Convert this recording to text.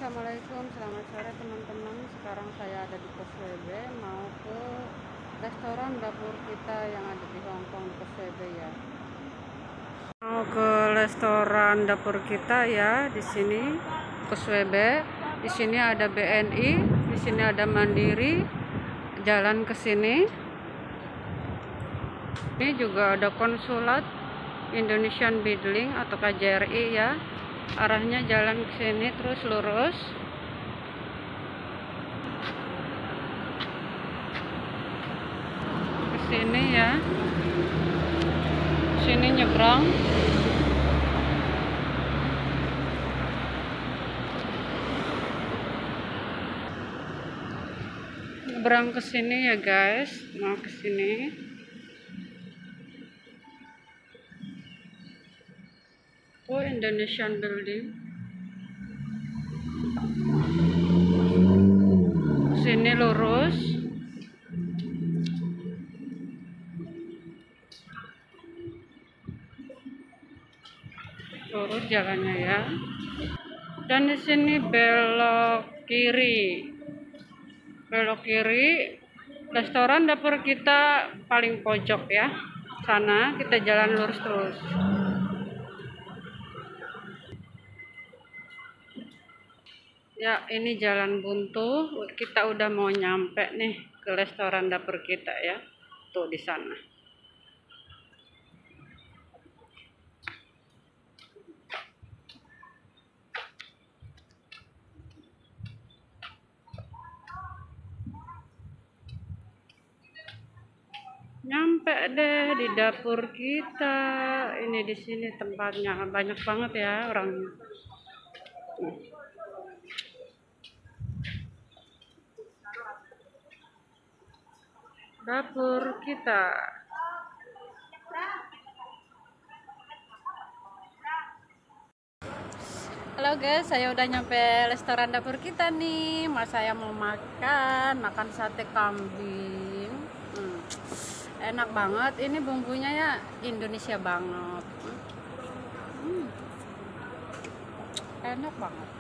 Assalamualaikum, selamat sore teman-teman. Sekarang saya ada di Pos WB, mau ke restoran dapur kita yang ada di Hongkong, Pos WB ya. Mau ke restoran dapur kita ya, di sini Pos WB. Di sini ada BNI, di sini ada Mandiri. Jalan ke sini. Ini juga ada konsulat Indonesian Bidling atau KJRI ya. Arahnya jalan ke sini terus lurus. Ke sini ya. Sini nyebrang. Nyebrang ke sini ya guys. Mau ke sini. Oh, Indonesian Building. Sini lurus. Lurus jalannya ya. Dan di sini belok kiri. Belok kiri. Restoran dapur kita paling pojok ya. Sana kita jalan lurus terus. Ya, ini jalan buntu. Kita udah mau nyampe nih ke restoran dapur kita ya. Tuh di sana. Nyampe deh di dapur kita. Ini di sini tempatnya banyak banget ya orangnya. Dapur kita. Halo guys, saya udah nyampe restoran dapur kita nih. Mas saya mau makan sate kambing. Enak banget. Ini bumbunya ya Indonesia banget. Enak banget.